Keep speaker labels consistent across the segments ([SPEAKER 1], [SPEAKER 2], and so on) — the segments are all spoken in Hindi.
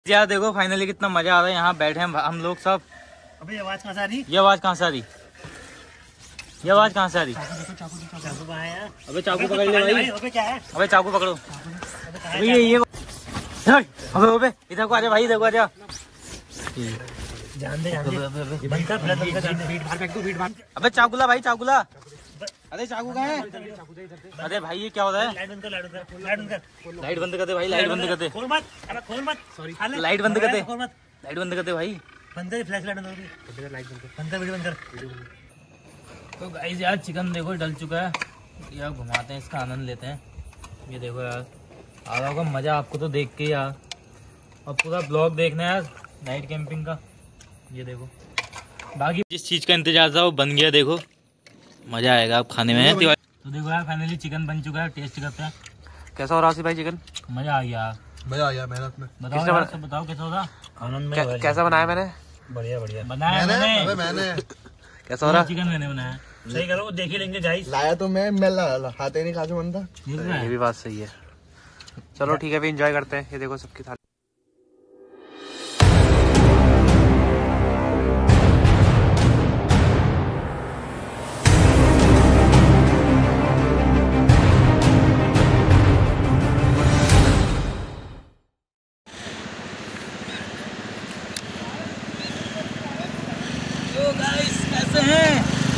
[SPEAKER 1] यार देखो फाइनली कितना मजा आ रहा है, यहाँ बैठे हैं हम लोग सब।
[SPEAKER 2] अबे आवाज कहाँ से आ रही?
[SPEAKER 1] ये आवाज कहाँ से आ रही? ये आवाज कहाँ से आ रही?
[SPEAKER 2] चाकू है यार।
[SPEAKER 1] अबे चाकू पकड़ ले भाई।
[SPEAKER 2] अबे क्या है?
[SPEAKER 1] अबे चाकू पकड़ो। अबे ये अबे इधर को आजा भाई, इधर को आजा।
[SPEAKER 2] जान दे बंद कर, फीड बाहर फेंक दो, फीड बाहर।
[SPEAKER 1] अबे चाकूला भाई, चाकूला। अरे चाकू कहाँ है? अरे भाई ये क्या हो रहा है?
[SPEAKER 2] लाइट बंद कर, लाइट बंद कर, लाइट बंद कर।
[SPEAKER 1] लाइट बंद कर दे भाई, लाइट बंद कर दे।
[SPEAKER 2] खोल मत, अबे खोल मत। सॉरी,
[SPEAKER 1] लाइट बंद कर दे,
[SPEAKER 2] खोल मत।
[SPEAKER 1] लाइट बंद कर दे भाई।
[SPEAKER 2] बंद कर, फ्लैश लाइट बंद कर, लाइट बंद कर, बंद कर, वीडियो बंद कर।
[SPEAKER 1] तो गाइस यार चिकन देखो डल चुका है, यार घुमाते हैं, इसका आनंद लेते हैं। ये देखो यार आ रहा होगा मज़ा आपको तो देख के यार, और पूरा ब्लॉग देखना है यार नाइट कैंपिंग का। ये देखो बाकी जिस चीज़ का इंतजार था वो बन गया, देखो मज़ा आएगा आप खाने में। तो देखो यार फाइनली चिकन बन चुका है, टेस्ट करते हैं कैसा हो रहा है भाई चिकन। मज़ा आ गया,
[SPEAKER 3] मजा आ गया मेहनत में।
[SPEAKER 1] बताओ यार, सब बताओ कैसा होगा।
[SPEAKER 2] आनंद में
[SPEAKER 3] कैसा बनाया मैंने?
[SPEAKER 2] बढ़िया बढ़िया
[SPEAKER 1] बनाया
[SPEAKER 3] मैंने
[SPEAKER 1] कैसा हो रहा? चिकन मैंने बनाया।
[SPEAKER 2] सही करो, देख ही लेंगे गाइस।
[SPEAKER 3] लाया तो मैं खाते नहीं, खाते मन था।
[SPEAKER 1] ये भी बात सही है। चलो ठीक है भी एंजॉय करते हैं। ये देखो सबकी थाली। तो गाइस कैसे हैं?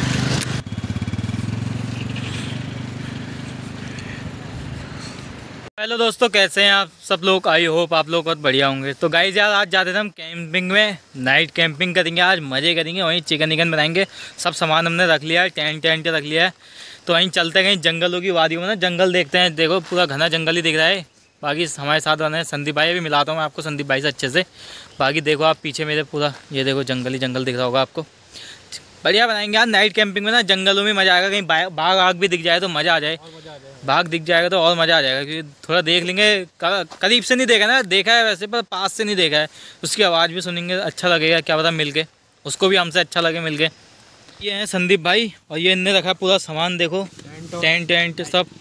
[SPEAKER 1] हेलो दोस्तों, कैसे हैं आप सब लोग? आई होप आप लोग बहुत बढ़िया होंगे। तो गाइस यार आज जाते थे हम कैंपिंग में, नाइट कैंपिंग करेंगे, आज मज़े करेंगे, वहीं चिकन विकन बनाएंगे। सब सामान हमने रख लिया है, टेंट रख लिया है। तो वहीं चलते हैं कहीं जंगलों की वादियों में ना, जंगल देखते हैं। देखो पूरा घना जंगल ही दिख रहा है। बाकी हमारे साथ बने हैं संदीप भाई, भी मिलाता हूँ मैं आपको संदीप भाई से अच्छे से। बाकी देखो आप पीछे मेरे पूरा ये देखो जंगल ही जंगल दिख रहा होगा आपको। बढ़िया बनाएंगे यार नाइट कैंपिंग में ना, जंगलों में मज़ा आएगा। कहीं बाघ आग भी दिख जाए तो मज़ा आ जाए, बाघ दिख जाएगा तो और मज़ा आ जाएगा, क्योंकि थोड़ा देख लेंगे। करीब से नहीं देखा ना, देखा है वैसे पर पास से नहीं देखा है। उसकी आवाज़ भी सुनेंगे, अच्छा लगेगा, क्या पता मिल के उसको भी हमसे अच्छा लगे मिल के। ये हैं संदीप भाई, और ये इनने रखा पूरा सामान, देखो टेंट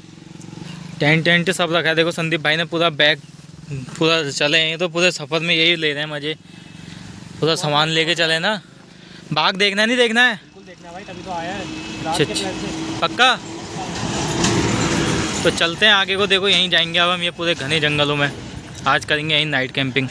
[SPEAKER 1] सब रखा है। देखो संदीप भाई ने पूरा बैग पूरा चले हैं, तो पूरे सफ़र में यही ले रहे हैं मज़े, पूरा सामान लेके चले ना। बाघ देखना नहीं देखना है?
[SPEAKER 2] बिल्कुल देखना है भाई, तभी तो आया है।
[SPEAKER 1] पक्का? तो चलते हैं आगे को। देखो यहीं जाएंगे अब हम, ये पूरे घने जंगलों में आज करेंगे यहीं नाइट कैंपिंग।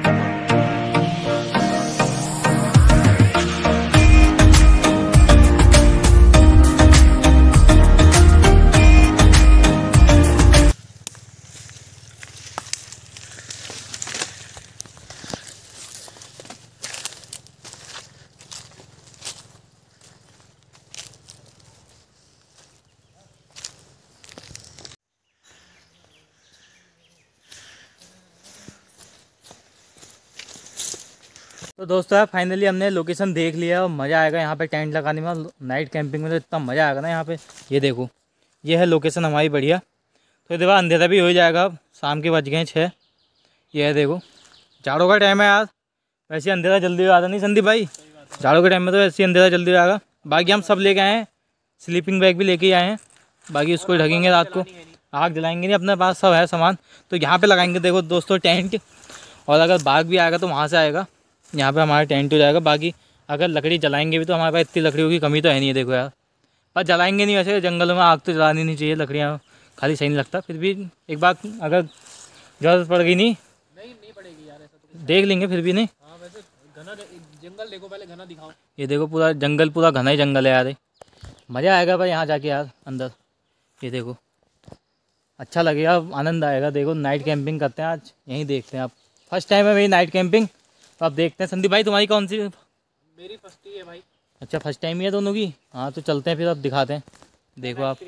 [SPEAKER 1] तो दोस्तों यार फाइनली हमने लोकेशन देख लिया, और मज़ा आएगा यहाँ पे टेंट लगाने में, नाइट कैंपिंग में तो इतना मज़ा आएगा ना यहाँ पे। ये देखो ये है लोकेशन हमारी बढ़िया। तो देखो अंधेरा भी हो जाएगा, अब शाम के बज गए 6। ये है देखो जाड़ों का टाइम है यार, वैसे अंधेरा जल्दी हो जाता नहीं संदीप भाई? जाड़ों के टाइम में तो वैसे अंधेरा जल्दी हो जाएगा। बाकी हम सब लेके आए हैं, स्लीपिंग बैग भी लेके आए हैं, बाकी उसको ढकेंगे रात को, आग जलाएंगे नहीं, अपने पास सब है सामान। तो यहाँ पे लगाएंगे देखो दोस्तों टेंट, और अगर बाघ भी आएगा तो वहाँ से आएगा, यहाँ पे हमारा टेंट हो जाएगा। बाकी अगर लकड़ी जलाएंगे भी तो हमारे पास इतनी लकड़ियों की कमी तो है नहीं है, देखो यार। पर जलाएंगे नहीं, वैसे जंगलों में आग तो जलानी नहीं चाहिए, लकड़ियाँ खाली सही नहीं लगता। फिर भी एक बार अगर ज़रूरत पड़ गई नहीं पड़ेगी यार, ऐसा तो देख लेंगे फिर भी नहीं। हाँ वैसे घना जंगल देखो, पहले घना दिखाओ। ये देखो पूरा जंगल, पूरा घना ही जंगल है यार, मज़ा आएगा भाई यहाँ जाके यार अंदर। ये देखो अच्छा लगेगा, आनंद आएगा। देखो नाइट कैंपिंग करते हैं आज, यहीं देखते हैं आप। फर्स्ट टाइम है मेरी नाइट कैंपिंग, तो आप देखते हैं। संदीप भाई तुम्हारी कौन सी?
[SPEAKER 2] मेरी फर्स्ट ही है भाई।
[SPEAKER 1] अच्छा फर्स्ट टाइम ही है दोनों की? हाँ तो चलते हैं फिर, अब दिखाते हैं। देखो आप।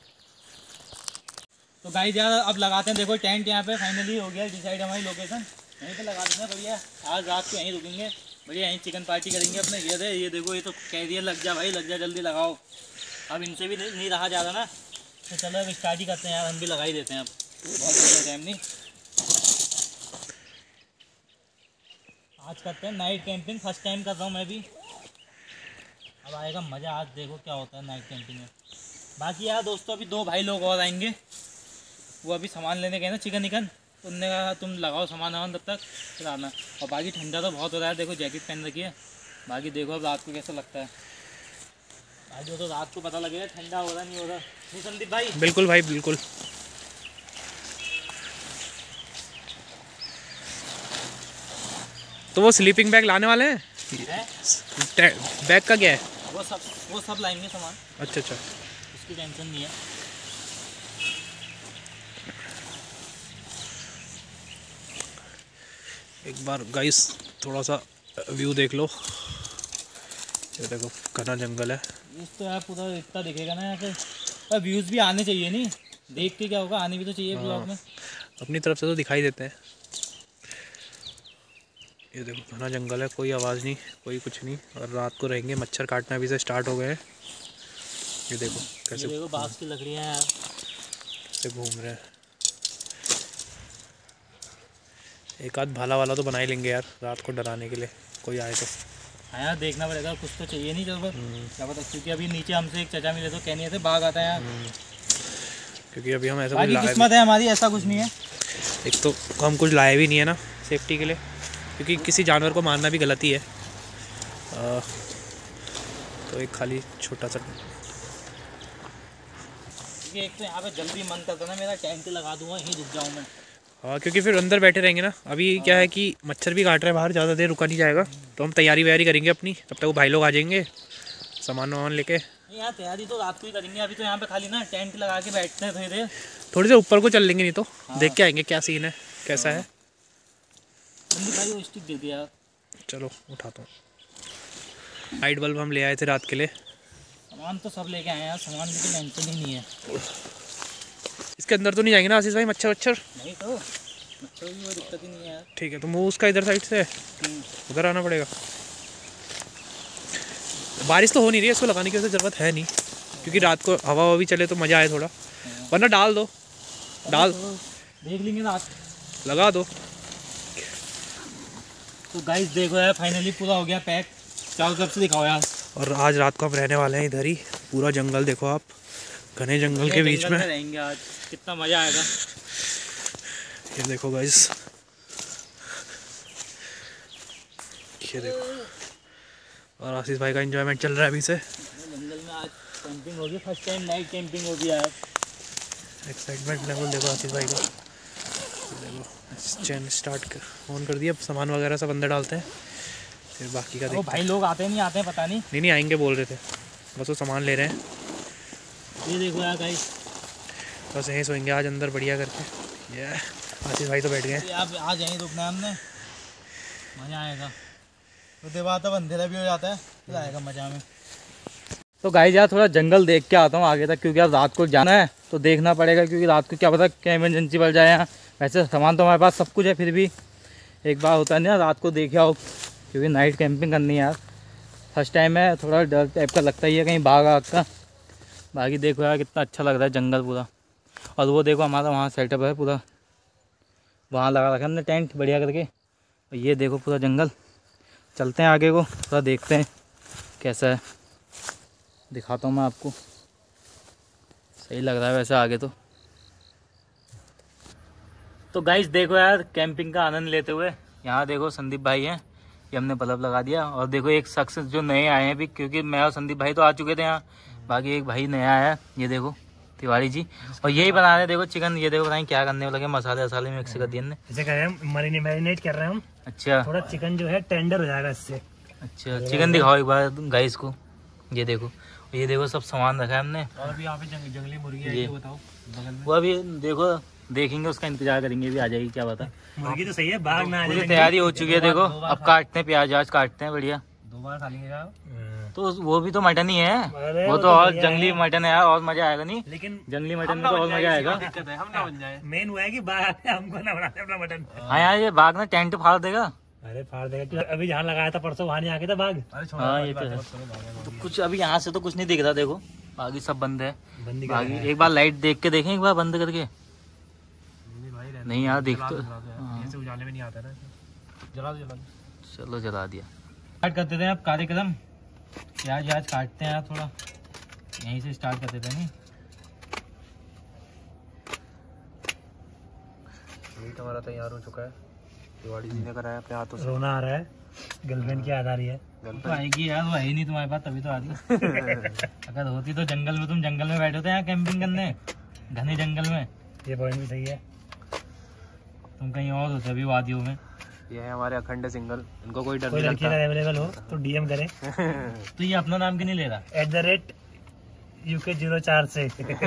[SPEAKER 1] तो गाइस यार अब लगाते हैं देखो टेंट, यहाँ पे फाइनली हो गया डिसाइड हमारी लोकेशन, यहीं पे लगा देंगे बढ़िया। आज रात को यहीं रुकेंगे बढ़िया, यहीं चिकन पार्टी करेंगे अपने। ये देखो ये तो कह दिया लग जा भाई, लग जा जल्दी लगाओ। अब इनसे भी नहीं रहा ज़्यादा ना, तो चलो अब स्टार्ट ही करते हैं यार, हम भी लगा ही देते हैं अब, बहुत ज़्यादा टाइम नहीं। आज करते हैं नाइट कैंपिंग, फर्स्ट टाइम कर रहा हूँ मैं भी, अब आएगा मज़ा। आज देखो क्या होता है नाइट कैंपिंग में। बाकी यार दोस्तों अभी 2 भाई लोग और आएंगे, वो अभी सामान लेने गए ना चिकन विकन, उनने कहा तुम लगाओ सामान वामान तब तक फिर आना। और बाकी ठंडा तो बहुत हो रहा है, देखो जैकेट पहन रखी है। बाकी देखो अब रात को कैसा लगता है। भाई तो रात को पता लगेगा ठंडा हो रहा नहीं हो रहा, नहीं संदीप भाई?
[SPEAKER 4] बिल्कुल भाई बिल्कुल। तो वो स्लीपिंग बैग लाने वाले हैं? बैग का क्या है?
[SPEAKER 1] वो सब लाएंगे सामान।
[SPEAKER 4] अच्छा अच्छा,
[SPEAKER 1] उसकी टेंशन नहीं है।
[SPEAKER 4] एक बार गाइस थोड़ा सा व्यू देख लो, ये देखो घना जंगल है।
[SPEAKER 1] व्यूज़ तो यार पूरा इतना दिखेगा ना यहाँ पे, पर व्यूज़ भी आने चाहिए, नहीं देख के क्या होगा, आने भी तो चाहिए ब्लॉग में।
[SPEAKER 4] अपनी तरफ से तो दिखाई देते हैं। ये देखो घना जंगल है, कोई आवाज़ नहीं, कोई कुछ नहीं। और रात को रहेंगे, मच्छर काटना भी से स्टार्ट हो गए हैं। ये देखो कैसे,
[SPEAKER 1] ये देखो बांस की लकड़ियाँ यार
[SPEAKER 4] कैसे घूम रहे हैं। एक आध भाला वाला तो बना ही लेंगे यार रात को डराने के लिए, कोई आए तो।
[SPEAKER 1] हाँ यार देखना पड़ेगा, कुछ तो चाहिए नहीं चल क्या पता, क्योंकि अभी नीचे हमसे एक चचा मिले तो कहने से बाघ आता है यार।
[SPEAKER 4] क्योंकि अभी हम ऐसा
[SPEAKER 1] बाकी
[SPEAKER 4] कुछ
[SPEAKER 1] किस्मत है हमारी, ऐसा कुछ नहीं है।
[SPEAKER 4] एक तो हम कुछ लाए भी नहीं है ना सेफ्टी के लिए, क्योंकि किसी जानवर को मारना भी गलती है। तो एक खाली छोटा सा,
[SPEAKER 1] क्योंकि एक तो यहाँ पे जल्दी मन करता ना मेरा टेंट लगा दूंगा, यहीं रुक जाऊँ मैं।
[SPEAKER 4] हाँ क्योंकि फिर अंदर बैठे रहेंगे ना। अभी क्या है कि मच्छर भी काट रहे हैं बाहर, ज़्यादा देर रुका नहीं जाएगा। तो हम तैयारी वैयारी करेंगे अपनी, तब तक वो भाई लोग आ जाएंगे सामान वामान लेके।
[SPEAKER 1] यहाँ तैयारी तो रात को ही करेंगे, अभी तो यहाँ पे खाली ना टेंट लगा के बैठते हैं थोड़ी देर।
[SPEAKER 4] थोड़ी देर ऊपर को चल लेंगे, नहीं तो देख के आएंगे क्या सीन है, कैसा है।
[SPEAKER 1] भाई वो स्टिक दे दिया।
[SPEAKER 4] चलो उठाता हूँ। लाइट बल्ब हम ले आए थे रात के लिए।
[SPEAKER 1] सामान तो सब लेके आए हैं यार, सामान की टेंशन ही नहीं है।
[SPEAKER 4] इसके अंदर तो नहीं जाएंगे ना आशीष भाई मच्छर वच्छर?
[SPEAKER 1] नहीं तो मच्छर की कोई दिक्कत ही नहीं है यार।
[SPEAKER 4] ठीक है, तो मुँह उसका इधर साइड से उधर आना पड़ेगा। बारिश तो हो नहीं रही है, इसको लगाने की वैसे ज़रूरत है नहीं, क्योंकि रात को हवा भी चले तो मज़ा आए थोड़ा। वरना डाल दो, डाल
[SPEAKER 1] देख लेंगे रात,
[SPEAKER 4] लगा दो।
[SPEAKER 1] तो गाइस देखो यार फाइनली पूरा हो गया पैक। चारों तरफ से दिखाओ यार।
[SPEAKER 4] और आज रात को हम रहने वाले हैं इधर ही। पूरा जंगल देखो आप, घने जंगल के बीच में
[SPEAKER 1] रहेंगे आज, कितना मज़ा आएगा।
[SPEAKER 4] ये देखो गाइस, ये देखो। और आशीष भाई का एंजॉयमेंट चल रहा है अभी से।
[SPEAKER 1] जंगल में आज कैंपिंग होगी, फर्स्ट टाइम नाइट कैंपिंग होगी यार।
[SPEAKER 4] एक्साइटमेंट लेवल देखो आशीष भाई का। देखो चैन स्टार्ट ऑन कर दिया, सामान वगैरह सब अंदर डालते हैं, फिर बाकी का देखते हैं।
[SPEAKER 1] भाई लोग आते नहीं आते हैं पता नहीं।
[SPEAKER 4] नहीं आएंगे बोल रहे थे, बस वो सामान ले रहे हैं।
[SPEAKER 1] ये देखो यार गाइस,
[SPEAKER 4] बस यहीं सोएंगे आज अंदर बढ़िया करके। ये आशीष भाई तो बैठ गए।
[SPEAKER 1] आप आज यहीं रुकना है हमने, मज़ा आएगा। तो देवा तब अंधेरा भी हो जाता है, फिर आएगा मज़ा में। तो गाइस यार थोड़ा जंगल देख के आता हूँ आगे तक, क्योंकि अब रात को जाना है तो देखना पड़ेगा, क्योंकि रात को क्या पता क्या इमरजेंसी बढ़ जाए यहाँ। वैसे सामान तो हमारे पास सब कुछ है, फिर भी एक बार होता है ना रात को देखे आओ, क्योंकि नाइट कैंपिंग करनी है यार। फर्स्ट टाइम है, थोड़ा डर टाइप का लगता ही है कहीं बाघ आग का। बाकी देखो यार कितना अच्छा लग रहा है जंगल पूरा। और वो देखो हमारा वहाँ सेटअप है पूरा, वहाँ लगा रखा है हमने टेंट बढ़िया करके। और ये देखो पूरा जंगल। चलते हैं आगे को, थोड़ा देखते हैं कैसा है, दिखाता हूँ मैं आपको। सही लग रहा है वैसे आगे तो गाइस देखो यार कैंपिंग का आनंद लेते हुए यहाँ देखो संदीप भाई हैं, ये हमने बल्ब लगा दिया। और देखो एक शख्स जो नए आए हैं भी, क्योंकि मैं और संदीप भाई तो आ चुके थे यहाँ, बाकी एक भाई नया आया है, ये देखो तिवारी जी। और यही बना रहे देखो चिकन। ये देखो बताएं क्या करने लगे, मसाले वसाले मिक्स कर दिए
[SPEAKER 2] इसे कर रहे हैं, मैरिनेट कर रहे हैं हम।
[SPEAKER 1] अच्छा
[SPEAKER 2] थोड़ा चिकन जो है टेंडर हो जाएगा इससे।
[SPEAKER 1] अच्छा चिकन दिखाओ एक बार गाइस को। ये देखो सब सामान रखा है हमने।
[SPEAKER 2] और भी यहाँ पे जंगली मुर्गी है,
[SPEAKER 1] ये
[SPEAKER 2] बताओ बगल में।
[SPEAKER 1] वो अभी देखो देखेंगे, उसका इंतजार करेंगे, भी आ जाएगी क्या पता।
[SPEAKER 2] मुर्गी तो सही है, बाघ ना आ
[SPEAKER 1] पूरी
[SPEAKER 2] जाए।
[SPEAKER 1] तैयारी हो चुकी है देखो, अब काटते हैं प्याज व्याज काटते हैं बढ़िया।
[SPEAKER 2] 2 बार खा लेंगे
[SPEAKER 1] तो वो भी तो मटन ही है,
[SPEAKER 2] अरे
[SPEAKER 1] वो तो और जंगली मटन है और मजा आएगा। नहीं
[SPEAKER 2] लेकिन
[SPEAKER 1] जंगली मटन में तो और मजा आएगा।
[SPEAKER 2] हम ना बन जाए, मेन हुआ है कि बाघ हमको ना बनाते अपना मटन।
[SPEAKER 1] हाँ यार ये बाघ ना टेंट फाड़ देगा।
[SPEAKER 2] अरे फाड़ देगा, अभी जहाँ लगाया था परसों वहाँ नहीं आके था बाघ।
[SPEAKER 1] हाँ ये तो है। तो कुछ अभी यहाँ से तो कुछ नहीं दिख रहा देखो, बाकी सब बंद है। बाकी एक बार लाइट देख के देखें, एक बार बंद करके। नहीं यार देख तो
[SPEAKER 2] उजाले में नहीं आता ना, जला दो।
[SPEAKER 1] चलो जला दिया। स्टार्ट कर देते हैं अब कार्यक्रम। प्याज व्याज काटते हैं यार, थोड़ा यहीं से स्टार्ट कर देते हैं। नहीं
[SPEAKER 4] मीट हमारा तैयार हो चुका है, तिवाड़ी जी ने कराया अपने हाथों से।
[SPEAKER 2] रोना आ रहा है, गर्लफ्रेंड की याद आ रही है।
[SPEAKER 1] तो आएगी यार, वो है ही नहीं तुम्हारे पास, तभी तो आ रही। अगर होती तो जंगल में, तुम जंगल में बैठे होते यहाँ कैंपिंग करने, घने जंगल में।
[SPEAKER 2] ये पॉइंट भी सही है।
[SPEAKER 1] तुम कहीं और होते अभी वादियों में।
[SPEAKER 4] ये है हमारे अखंड सिंगल, इनको कोई डर
[SPEAKER 2] कोई
[SPEAKER 4] नहीं
[SPEAKER 2] लड़की
[SPEAKER 4] लगता।
[SPEAKER 2] अगर अवेलेबल हो तो डीएम करें
[SPEAKER 1] तो ये अपना नाम क्यों नहीं ले रहा?
[SPEAKER 2] @UK04 से।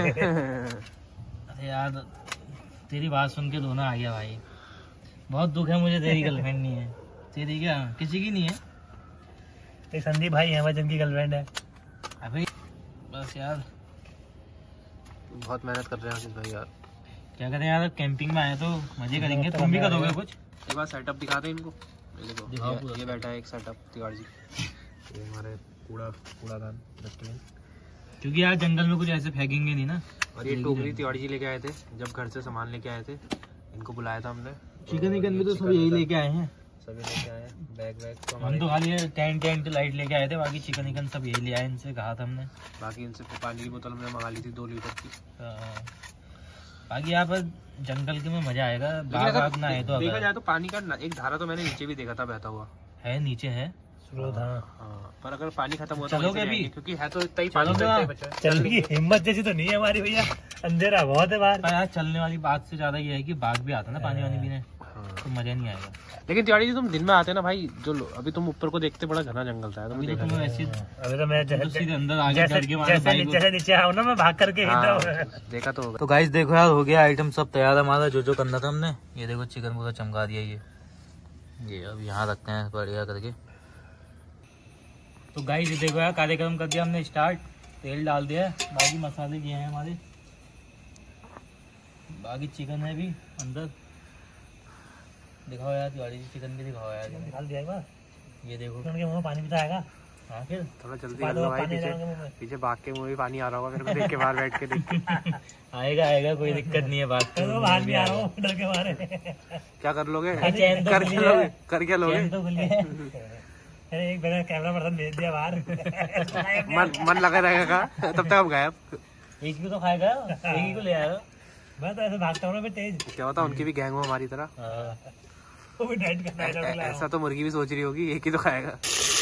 [SPEAKER 1] अरे यार तेरी बात सुन के रोना आ गया भाई, बहुत दुख है मुझे, तेरी गर्लफ्रेंड नहीं है। तेरी क्या किसी की नहीं है?
[SPEAKER 2] एक संदीप भाई है जिनकी गर्लफ्रेंड है।
[SPEAKER 1] अभी बस यार
[SPEAKER 4] बहुत मेहनत कर रहे हैं आशीष भाई यार।
[SPEAKER 1] क्या करें यार, कैंपिंग में आए तो मजे करेंगे। तुम भी करोगे कुछ?
[SPEAKER 4] एक बार सेटअप दिखा दे इनको। ये देखो,
[SPEAKER 1] दिखाओ पूरा।
[SPEAKER 4] ये बैठा है एक सेटअप तिवाड़ी जी। ये हमारे कूड़ादान डस्टबिन,
[SPEAKER 1] क्योंकि यार जंगल में कुछ ऐसे फेंकेंगे नहीं ना।
[SPEAKER 4] और ये टोकरी तिवाड़ी जी लेके आए थे जब घर से सामान लेके आए थे। इनको बुलाया था हमने।
[SPEAKER 1] चिकन विकन भी तो सब यही लेके आए हैं।
[SPEAKER 4] सभी लेके आए हैं, बैग तो
[SPEAKER 1] हम
[SPEAKER 4] हमारे।
[SPEAKER 1] तो खाली टेंट लाइट लेके आए थे, बाकी चिकन विकन सब यही ले आए, इनसे कहा था हमने।
[SPEAKER 4] बाकी इनसे पानी की बोतल हमने मंगा ली थी 2 लीटर की।
[SPEAKER 1] बाकी यहाँ पर जंगल के में मजा आएगा। बाग बाग ना है तो
[SPEAKER 4] देखा
[SPEAKER 1] अगर
[SPEAKER 4] जाए तो पानी का एक धारा तो मैंने नीचे भी देखा था बहता हुआ।
[SPEAKER 1] है, नीचे है
[SPEAKER 2] स्रोत। हाँ
[SPEAKER 4] हाँ, पर अगर पानी खत्म हुआ तो
[SPEAKER 1] चलोगे
[SPEAKER 4] वहीं से
[SPEAKER 1] अभी?
[SPEAKER 4] जाएंगे, क्योंकि है तो इतना ही पानी
[SPEAKER 1] चलोगे
[SPEAKER 4] बचा
[SPEAKER 1] वहाँ?
[SPEAKER 4] है।
[SPEAKER 2] चलने की हिम्मत जैसी तो नहीं है हमारी भैया, अंधेरा बहुत है बाहर।
[SPEAKER 1] पर यार चलने वाली बात से ज्यादा ये है कि बाघ भी आता ना पानी वानी पीने,
[SPEAKER 4] हाँ।
[SPEAKER 1] तो मजा नहीं आएगा।
[SPEAKER 4] लेकिन तिवाड़ी जी तुम दिन में आते ना भाई, जो अभी तुम ऊपर को देखते बड़ा घना जंगल था।
[SPEAKER 1] अभी तो तुम्हें वैसे
[SPEAKER 2] अभी तो मैं
[SPEAKER 1] तो सीधे अंदर आगे चढ़ के मारे भाई को।
[SPEAKER 2] जैसे नीचे आओ ना, मैं भाग करके
[SPEAKER 4] देखा तो होगा।
[SPEAKER 1] तो गाइस देखो यार, हो गया आइटम सब तैयार है हमारा, जो करना था हमने। ये देखो चिकन पूरा चमका दिया। ये अब यहाँ रखते हैं बढ़िया करके। तो गाइस ये देखो यार, कार्यक्रम कर दिया हमने स्टार्ट। तेल डाल दिया है, बाकी मसाले ये हैं हमारे, बाकी चिकन है भी अंदर। दिखाओ यार तिवाड़ी जी, चिकन भी दिखाओ यार।
[SPEAKER 2] निकाल दिया एक बार,
[SPEAKER 1] ये देखो।
[SPEAKER 2] चिकन के मुंह में पानी भी तो आएगा।
[SPEAKER 1] हाँ फिर
[SPEAKER 4] थोड़ा जल्दी
[SPEAKER 2] पा
[SPEAKER 4] कर
[SPEAKER 2] दो
[SPEAKER 4] लो भाई,
[SPEAKER 2] पानी
[SPEAKER 4] पीछे
[SPEAKER 2] डाल के मुंह में।
[SPEAKER 4] पीछे भाग के मुंह में पानी आ रहा होगा मेरे को देख के, बाहर बैठ के देख के।
[SPEAKER 1] आएगा कोई दिक्कत नहीं है। बात
[SPEAKER 2] तो बाहर भी आ रहा हूँ डर के मारे।
[SPEAKER 4] क्या कर लोगे?
[SPEAKER 1] चैन तो
[SPEAKER 4] कर
[SPEAKER 1] खुली
[SPEAKER 4] क्या
[SPEAKER 1] है।
[SPEAKER 4] लोगे? कर क्या लोगे?
[SPEAKER 1] चैन तो खुली है।
[SPEAKER 2] एक मैंने कैमरा पर्सन भेज दिया बाहर।
[SPEAKER 4] मन लगा रहेगा तब तक हम गायब।
[SPEAKER 1] एक ही को तो खाएगा, एक ही को ले आएगा।
[SPEAKER 2] मैं तो ऐसे भागता हूँ ना फिर तेज।
[SPEAKER 4] क्या होता उनकी भी गैंग हो हमारी तरह।
[SPEAKER 1] हाँ।
[SPEAKER 2] वो भी डाइट का डाइट
[SPEAKER 4] ऐसा तो मुर्गी भी सोच रही होगी, एक ही तो खाएगा।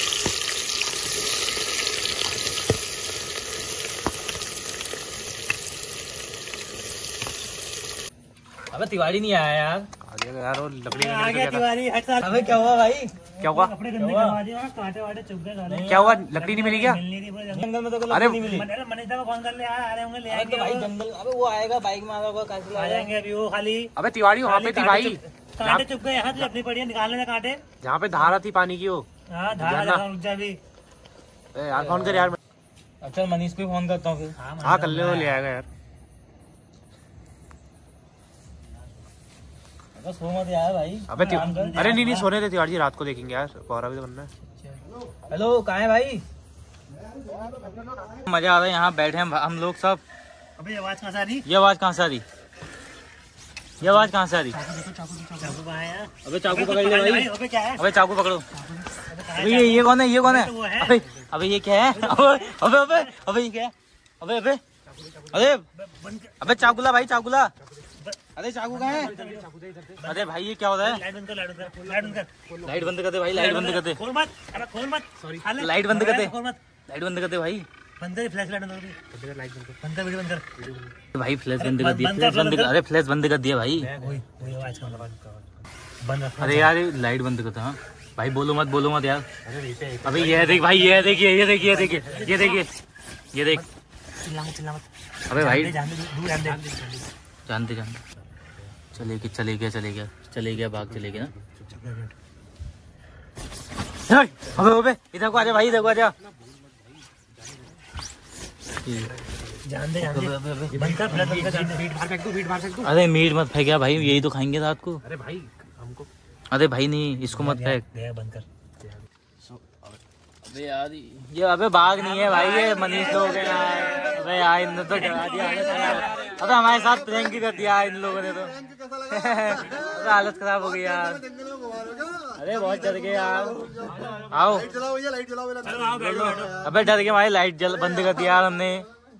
[SPEAKER 1] अबे तिवाड़ी नहीं आया यार।
[SPEAKER 4] आ गया यार, वो लकड़ी
[SPEAKER 2] आ
[SPEAKER 4] लेने
[SPEAKER 2] गया
[SPEAKER 4] तो गया था।
[SPEAKER 2] तिवारी हट साथ।
[SPEAKER 1] अबे क्या हुआ भाई?
[SPEAKER 4] क्या हुआ?
[SPEAKER 2] कपड़े गंदे करवा दिए ना, कांटे वाटे चुभ गए सारे।
[SPEAKER 4] क्या हुआ? लकड़ी नहीं मिली क्या?
[SPEAKER 2] मिलनी थी पूरे जंगल।
[SPEAKER 1] जंगल में तो
[SPEAKER 4] अरे
[SPEAKER 1] नहीं मिली।
[SPEAKER 2] मनीषा को फोन कर ले, आ रहे होंगे, ले
[SPEAKER 1] अबे
[SPEAKER 2] आएंगे
[SPEAKER 1] तो भाई
[SPEAKER 2] वो।
[SPEAKER 1] जंगल, अबे वो आएगा बाइक में, आ होगा कैसे
[SPEAKER 2] आ
[SPEAKER 1] लाएगा?
[SPEAKER 2] जाएंगे अभी वो खाली।
[SPEAKER 4] अबे तिवाड़ी वहाँ पे थी भाई,
[SPEAKER 2] कांटे चुभ गए यहाँ, तो अपनी पड़ी है, निकालने से कांटे।
[SPEAKER 4] जहाँ पे धारा थी पानी की वो।
[SPEAKER 2] हाँ धारा
[SPEAKER 4] जाना।
[SPEAKER 2] लगा, रुक जा अभी।
[SPEAKER 4] यार फोन कर यार।
[SPEAKER 1] अच्छा मनीष को फोन करता हूँ फिर।
[SPEAKER 4] हाँ कर ले, वो ले आएगा यार।
[SPEAKER 1] अबे सो मत यार भाई।
[SPEAKER 4] अबे
[SPEAKER 1] आराम कर।
[SPEAKER 4] अरे नहीं सोने दे तिवाड़ी जी, रात को देखेंगे यार, कोहरा भी तो बनना है।
[SPEAKER 1] हेलो कहाँ है भाई? मजा आ रहा है, यहाँ बैठे हैं हम लोग सब।
[SPEAKER 2] अबे आवाज कहाँ से आ रही?
[SPEAKER 1] ये आवाज कहाँ से आ रही? ये आवाज कहाँ से आ रही?
[SPEAKER 2] चाकू कहाँ है?
[SPEAKER 1] अबे चाकू पकड़ ले भाई।
[SPEAKER 2] अबे क्या है?
[SPEAKER 1] अबे चाकू पकड़ो।
[SPEAKER 2] अबे कहाँ है?
[SPEAKER 1] अबे ये कौन है? ये कौन है?
[SPEAKER 2] वो है।
[SPEAKER 1] अबे अबे ये क्या है? अबे अबे अबे अबे ये क्या है? अबे अबे अरे अबे चाकूला भाई, चाकूला। अरे चाकू कहाँ है? अरे भाई ये क्या हो रहा है?
[SPEAKER 2] लाइट बंद कर, लाइट बंद कर, लाइट बंद कर।
[SPEAKER 1] लाइट बंद कर दे भाई, लाइट बंद कर दे।
[SPEAKER 2] खोल मत, अबे खोल मत। सॉरी।
[SPEAKER 1] लाइट बंद कर दे।
[SPEAKER 2] खोल मत।
[SPEAKER 1] लाइट बंद कर दे भाई।
[SPEAKER 2] बंद कर, फ्लैश लाइट बंद कर। लाइट बंद कर, बंद कर, वीडियो बंद कर।
[SPEAKER 1] भाई फ्लैश बंद कर दिया,
[SPEAKER 2] बंद कर,
[SPEAKER 1] फ्लैश बंद
[SPEAKER 2] बंद
[SPEAKER 1] कर।
[SPEAKER 2] कर।
[SPEAKER 1] अरे फ्लैश बंद कर दिया भाई।
[SPEAKER 2] वही आवाज का बंद रखना।
[SPEAKER 1] अरे यार ये लाइट बंद करता। हाँ भाई बोलो मत यार। अबे ये देख भाई, ये देखिए, ये देखिए, ये देखिए, ये देखिए, ये देख।
[SPEAKER 2] चिल्ला मत, चिल्ला मत।
[SPEAKER 1] अबे भाई
[SPEAKER 2] जान दे, दूर जान दे।
[SPEAKER 1] जानते चले गया भाग चले गया ना। अबे अबे इधर को आजा भाई, इधर को आजा।
[SPEAKER 2] जान दे, जान
[SPEAKER 1] अबे
[SPEAKER 2] दे।
[SPEAKER 1] अबे अबे
[SPEAKER 2] बंद कर, फ्लैश बंद कर, जान दे।
[SPEAKER 4] फीट बाहर फेंक दो।
[SPEAKER 1] अरे मीट मत फेंक भाई, यही तो खाएंगे रात को।
[SPEAKER 4] अरे भाई हमको।
[SPEAKER 1] अरे भाई नहीं, इसको मत फेंक।
[SPEAKER 2] दे, बंद कर।
[SPEAKER 1] अबे यार ये अबे बाघ नहीं है भाई, ये मनीष लोग हैं यार। अबे यार इन्होंने तो डरा दिया हालत। अबे हमारे साथ प्रैंक कर दिया इन लोगों ने तो। अबे हालत खराब हो गई यार। अरे बहुत डर गए यार। आओ।
[SPEAKER 3] लाइट जलाओ भैया, लाइट जलाओ।
[SPEAKER 1] अबे डर के भाई, लाइट बंद कर दिया यार हमने।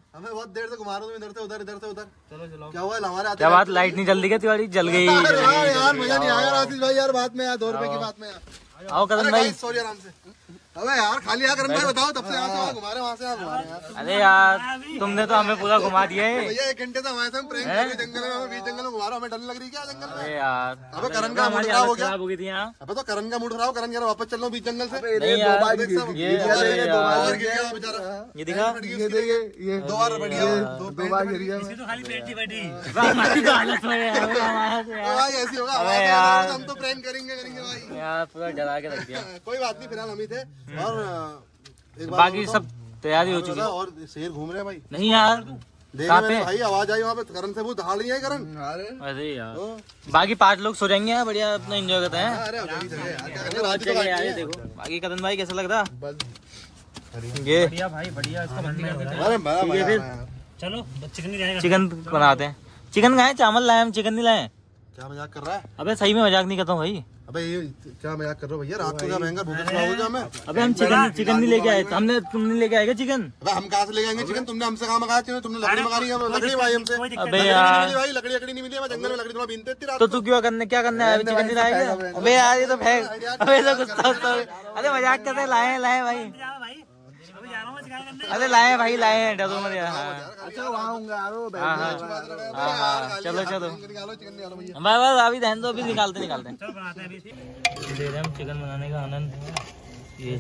[SPEAKER 3] हमें बहुत देर से घुमा रहा हूँ इधर से उधर
[SPEAKER 2] चलो चलो।
[SPEAKER 3] क्या हुआ हमारे आते
[SPEAKER 1] क्या बात, लाइट नहीं जल रही क्या तिवारी? जल गई।
[SPEAKER 3] यार मजा नहीं आया आशीष भाई यार, बात में यार 2 रुपए की बात में यार।
[SPEAKER 1] आओ करण भाई।
[SPEAKER 3] सॉरी आराम से। अबे यार खाली यार करण भाई बताओ, तब से यहाँ से घुमा रहे वहाँ से घुमा रहे यार।
[SPEAKER 1] अरे यार तुमने तो हमें पूरा घुमा दिया है।
[SPEAKER 3] भैया 1 घंटे से हमारे साथ प्रैंक कर रहे जंगल में, हमें बीच जंगल में घुमा रहा, हमें डर लग रही क्या जंगल में?
[SPEAKER 1] अरे यार
[SPEAKER 3] अबे करण का मूड खराब हो गया।
[SPEAKER 1] खराब हो गई थी यहाँ।
[SPEAKER 3] अबे तो करण का मूड खराब, करण कह रहा वापस चल रहा हूँ बीच जंगल से।
[SPEAKER 1] नहीं यार,
[SPEAKER 3] ये
[SPEAKER 1] ये
[SPEAKER 3] गिर गया बेचारा,
[SPEAKER 1] ये दिखा।
[SPEAKER 3] ये देखिए ये 2 बार बढ़िया, 2 बार गिर गया।
[SPEAKER 2] तो खाली पेट थी बैठी।
[SPEAKER 1] हमारी तो हालत में है
[SPEAKER 3] भाई ऐसी होगा
[SPEAKER 1] अबे यार।
[SPEAKER 3] हम तो प्रैंक करेंगे भाई
[SPEAKER 1] यार, पूरा डरा के रख दिया।
[SPEAKER 3] कोई बात नहीं, फिलहाल हम ही थे। और एक बात
[SPEAKER 1] बाकी
[SPEAKER 3] बताओ,
[SPEAKER 1] सब तैयारी हो चुकी है।
[SPEAKER 3] और शेर घूम रहे हैं भाई।
[SPEAKER 1] नहीं यार,
[SPEAKER 3] देखा
[SPEAKER 1] कहाँ
[SPEAKER 3] मैंने
[SPEAKER 1] पे?
[SPEAKER 3] भाई, आवाज आई वहाँ पे, करण से वो दहाड़ नहीं आई करण।
[SPEAKER 1] अरे यार बाकी 5 लोग सो जाएंगे यार, बढ़िया अपना एंजॉय करते हैं।
[SPEAKER 3] अरे हो जाएगी जगह यार, क्या करना, रात को
[SPEAKER 1] चलिए यार, ये
[SPEAKER 3] बाकी है।
[SPEAKER 1] देखो बाकी करण भाई कैसा लग रहा ये?
[SPEAKER 2] बढ़िया भाई बढ़िया, इसको बंदी कर देते हैं।
[SPEAKER 3] अरे बड़ा
[SPEAKER 1] ठीक है
[SPEAKER 3] मजा
[SPEAKER 1] फिर।
[SPEAKER 3] आया यार।
[SPEAKER 2] चलो चिकन नहीं जाएगा।
[SPEAKER 1] चिकन बनाते हैं। चिकन खाए, चावल लाए हम, चिकन नहीं लाए।
[SPEAKER 3] क्या मजाक कर रहा है?
[SPEAKER 1] अबे सही में मजाक नहीं करता हूँ भाई।
[SPEAKER 3] अबे ये क्या मजाक कर रहे हो भैया, रात को क्या महंगा भूख हो गया हमें।
[SPEAKER 1] अबे हम चिकन नहीं लेके आए, हमने तुमने लेके आएगा चिकन।
[SPEAKER 3] अबे हम कहाँ से ले जाएंगे चिकन? तुमने हमसे कहाँ मंगाया चिकन? तुमने लकड़ी मंगा ली है, लकड़ी भाई हमसे।
[SPEAKER 2] कोई दिक्कत
[SPEAKER 1] अबे
[SPEAKER 2] नहीं।
[SPEAKER 1] यार
[SPEAKER 3] भाई लकड़ी नहीं मिली, मैं जंगल में लकड़ी थोड़ा बीनते थी रात
[SPEAKER 1] तो
[SPEAKER 3] को।
[SPEAKER 1] तू क्या करने आया? चिकन नहीं लाएगा? अबे यार ये तो फेंक। अबे तो गुस्सा। अरे मजाक करते, लाए भाई।
[SPEAKER 2] जाओ भाई, अभी जा रहा हूँ मैं चिकन करने।
[SPEAKER 1] अरे लाए भाई, लाए हैं, डरो मत यार।
[SPEAKER 3] अच्छा वहाँ होंगे यार,
[SPEAKER 1] हाँ, चलो
[SPEAKER 3] निकालो चिकन निकालो भैया।
[SPEAKER 1] बस अभी रहने दो, अभी निकालते
[SPEAKER 2] चलो बनाते हैं अभी।
[SPEAKER 1] ले रहे हम चिकन बनाने का आनंद। ये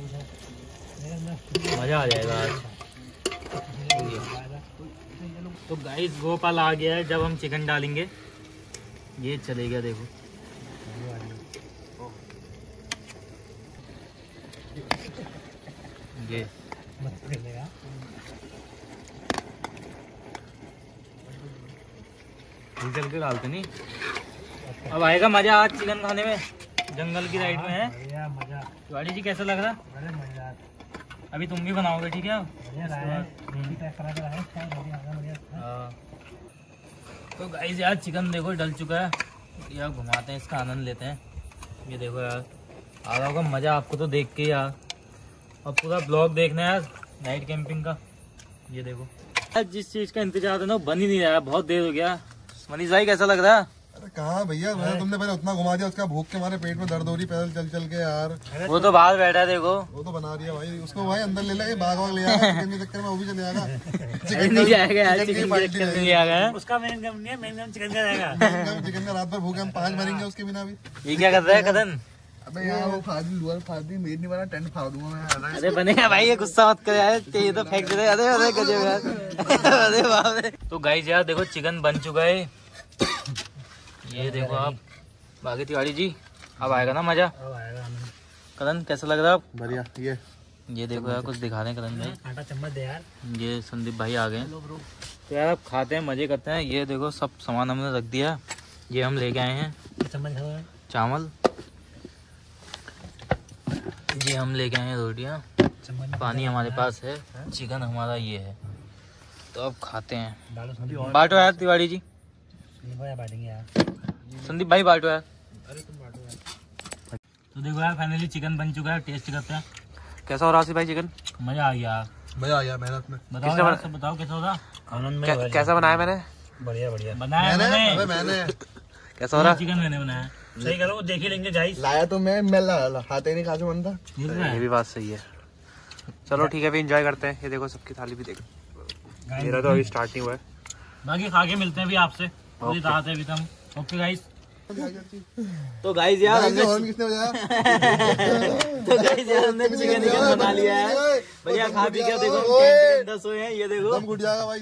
[SPEAKER 1] मजा आ जाएगा आज। तो गाइस गोपाल आ गया है, जब हम चिकन डालेंगे ये चलेगा। देखो ये चल के डालते नहीं। अब आएगा मजा आज चिकन खाने में, जंगल की राइड में है।
[SPEAKER 2] बढ़िया मजा।
[SPEAKER 1] तिवारी जी कैसा लग रहा?
[SPEAKER 2] अरे मजा।
[SPEAKER 1] अभी तुम भी बनाओगे ठीक है? हाँ। तो गाइस यार चिकन देखो डल चुका है, यार घुमाते हैं, इसका आनंद लेते हैं। ये देखो यार आ रहा होगा मज़ा आपको तो देख के यार, और पूरा ब्लॉग देखना है यार नाइट कैंपिंग का। ये देखो यार जिस चीज़ का इंतजार था ना वो बन ही नहीं रहा है, बहुत देर हो गया। मनीष भाई कैसा लग रहा है?
[SPEAKER 3] अरे कहाँ भैया, तुमने पहले उतना घुमा दिया, उसका भूख के हमारे पेट में दर्द हो रही पैदल चल चल के यार।
[SPEAKER 1] वो तो बाहर बैठा है देखो। वो
[SPEAKER 3] तो बना दिया भाई, उसको भाई अंदर ले ले, बाग वाग ले आया, चिकन के चक्कर में वो भी चले आएगा।
[SPEAKER 1] नहीं जाएगा यार, चिकन नहीं आ गया।
[SPEAKER 2] उसका मेन काम नहीं है, मेन काम चिकन का रहेगा।
[SPEAKER 3] चिकन का रात भर भूखे हम 5 मरेंगे उसके बिना भी।
[SPEAKER 1] ये क्या कर रहा है कदन?
[SPEAKER 3] अबे यार वो फादी मेड नहीं बना, टेंट फाड़ दूंगा मैं।
[SPEAKER 1] अरे बनेगा भाई, ये गुस्सा मत कर यार, ये तो फेंक दे रहे। अरे अरे गजब यार, अरे बाप रे। तो गाइस यार देखो चिकन बन चुका है, ये देखो आप। बाकी तिवारी जी अब आएगा ना मजा। कदन कैसा लग रहा है?
[SPEAKER 3] बढ़िया।
[SPEAKER 1] ये देखो यार कुछ दिखा रहे हैं कदन भाई।
[SPEAKER 2] आटा चम्मच दे यार।
[SPEAKER 1] ये संदीप भाई आ गए। तो यार अब खाते हैं, मजे करते हैं। ये देखो सब सामान हमने रख दिया। ये हम लेके आए हैं
[SPEAKER 2] चम्मच
[SPEAKER 1] चावल, ये हम लेके आए हैं रोटियाँ, पानी हमारे पास है, चिकन हमारा ये है। तो अब खाते हैं। बांटो यार तिवारी जी।
[SPEAKER 2] बांटेंगे यार,
[SPEAKER 1] संदीप भाई बांटो यार। तो देखो यार फाइनली चिकन बन चुका है, टेस्ट करते हैं कैसा हो रहा है भाई चिकन। मजा आ गया,
[SPEAKER 3] मजा आ गया मेहनत में।
[SPEAKER 1] बताओ यार, सब बताओ कैसा हो रहा?
[SPEAKER 2] आनंद में।
[SPEAKER 4] कैसा बनाया मैंने?
[SPEAKER 2] बढ़िया बढ़िया
[SPEAKER 1] बनाया
[SPEAKER 3] मैंने
[SPEAKER 4] कैसा हो रहा?
[SPEAKER 1] चिकन मैंने बनाया।
[SPEAKER 2] सही करो, देख ही लेंगे गाइस।
[SPEAKER 3] लाया तो मैं हाथे नहीं खाते मन था।
[SPEAKER 4] ये भी बात सही है। चलो ठीक है, फिर एंजॉय करते हैं। ये देखो सबकी थाली भी देखो, मेरा तो अभी स्टार्ट नहीं हुआ है।
[SPEAKER 1] बाकी खा के मिलते हैं भी आपसे, पूरी राहत है अभी तो हम। Okay guys. तो गाइस यार हमने
[SPEAKER 3] किसने बजाया?
[SPEAKER 1] तो गाइस यार हमने चिकन बना लिया है, बढ़िया खा पी के देखो टेंट सोए हैं। ये देखो
[SPEAKER 3] दम घुट जाएगा भाई।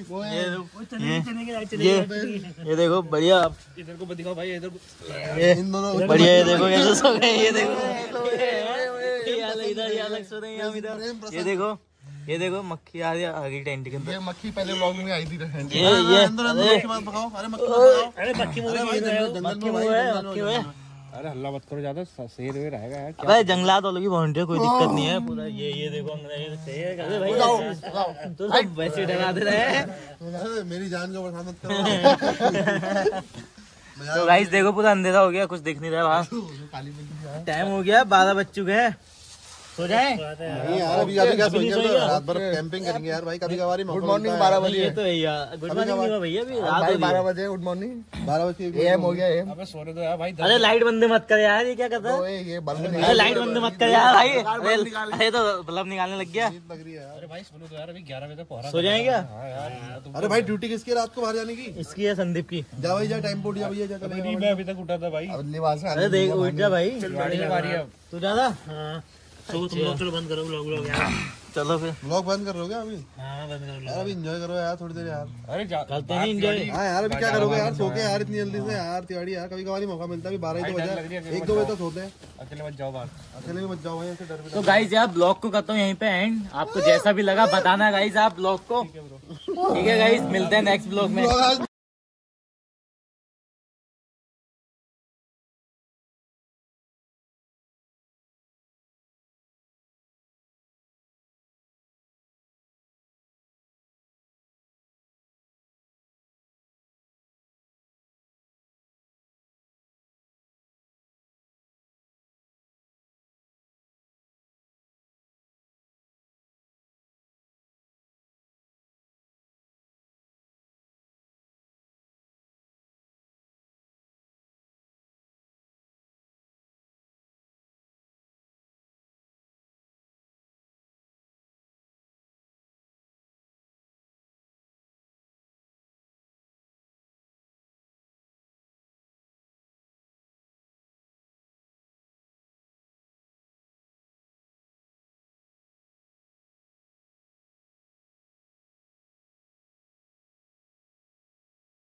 [SPEAKER 1] ये देखो बढ़िया,
[SPEAKER 4] इधर को दिखाओ भाई, इधर को।
[SPEAKER 3] इन दोनों
[SPEAKER 1] बढ़िया। ये देखो कैसे सो गए, ये देखो इधर ये अलग सो रहे हैं, हम इधर। ये देखो मक्खी आ गई टेंट के अंदर।
[SPEAKER 3] ये मक्खी पहले व्लॉग में आई थी।
[SPEAKER 1] ये
[SPEAKER 3] मक्खी मत पकाओ। अरे मक्खी मत पकाओ।
[SPEAKER 2] अरे मक्खी मुर्गी
[SPEAKER 1] मक्खी हुए।
[SPEAKER 4] अरे हल्ला मत करो ज्यादा, सही रहेगा यार।
[SPEAKER 1] अबे जंगलात वालों की बाउंड्री है, कोई दिक्कत नहीं है। पूरा ये देखो अरे भाई तो सब वैसे डरा दे रहे हैं।
[SPEAKER 3] मेरी जान को बरसात मत करो।
[SPEAKER 1] तो गाइस देखो पूरा अंधेरा हो गया, कुछ दिख नहीं रहा है बाहर। टाइम हो गया 12 बज चुके हैं। सो जाए।
[SPEAKER 3] नहीं यार अभी अभी क्या सोएंगे, अभी रात भर कैंपिंग करेंगे यार भाई। कभी कभार
[SPEAKER 2] गुड मॉर्निंग 12 बजे।
[SPEAKER 1] ये तो है यार, गुड मॉर्निंग नहीं हुआ भैया, अभी रात हो
[SPEAKER 2] भाई
[SPEAKER 1] रही
[SPEAKER 2] 12
[SPEAKER 1] है।
[SPEAKER 2] बजे गुड मॉर्निंग।
[SPEAKER 3] 12 बजे
[SPEAKER 2] एम हो गया एम।
[SPEAKER 4] अबे सोने दो यार भाई।
[SPEAKER 1] अरे लाइट बंद मत कर यार, ये क्या करता है?
[SPEAKER 2] ओए ये बल्ब
[SPEAKER 1] अरे लाइट बंद मत कर यार भाई। अरे तो बल्ब निकालने लग गया।
[SPEAKER 3] लग रही है यार।
[SPEAKER 4] अरे भाई सोने दो यार, अभी 11 बजे तक पहुंचा।
[SPEAKER 1] सो जाए क्या?
[SPEAKER 4] हाँ यार तुम।
[SPEAKER 3] अरे भाई ड्यूटी किसकी है रात को बाहर जाने की?
[SPEAKER 1] इसकी है संदीप की।
[SPEAKER 3] जा भाई जा, टाइम पोट जा भैया, जा चलेगा।
[SPEAKER 4] नहीं मैं अभी तक उठा था भाई।
[SPEAKER 2] अब लिबास में
[SPEAKER 1] अरे देख उठ जा भाई,
[SPEAKER 4] गाड़ी की बारी है अब।
[SPEAKER 1] तू ज्यादा।
[SPEAKER 4] तो तुम लोग चलो बंद करो व्लॉग यार।
[SPEAKER 1] चलो फिर
[SPEAKER 3] व्लॉग बंद कर रहे हो क्या अभी?
[SPEAKER 4] हाँ बंद करो।
[SPEAKER 3] यार अभी एंजॉय करो यार थोड़ी देर यार।
[SPEAKER 4] अरे
[SPEAKER 1] करते हैं एंजॉय।
[SPEAKER 3] हाँ यार अभी क्या करोगे यार, सो के यार इतनी जल्दी से यार तिवाड़ी यार। कभी कभार मौका मिलता है, अभी 12 ही तो बजे, 1-2 बजे तक सोते हैं।
[SPEAKER 4] अकेले मत जाओ बाहर।
[SPEAKER 3] अकेले भी मत जाओ भाई, ऐसे डर भी
[SPEAKER 1] तो गाइज यार ब्लॉग को करता हूँ यहीं पे एंड। आपको जैसा भी लगा बताना गाइज आप ब्लॉग को। ठीक है गाइज, मिलते हैं नेक्स्ट ब्लॉग में।
[SPEAKER 3] लगता है।